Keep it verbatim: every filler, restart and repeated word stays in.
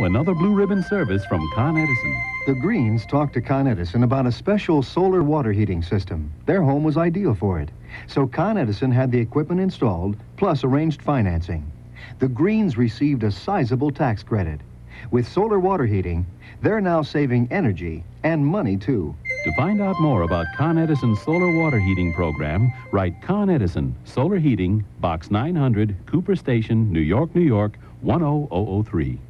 another Blue Ribbon service from Con-Edison. The Greens talked to Con-Edison about a special solar water heating system. Their home was ideal for it. So Con-Edison had the equipment installed, plus arranged financing. The Greens received a sizable tax credit. With solar water heating, they're now saving energy and money, too. To find out more about Con-Edison's solar water heating program, write Con-Edison, Solar Heating, Box nine hundred, Cooper Station, New York, New York, one oh zero zero three.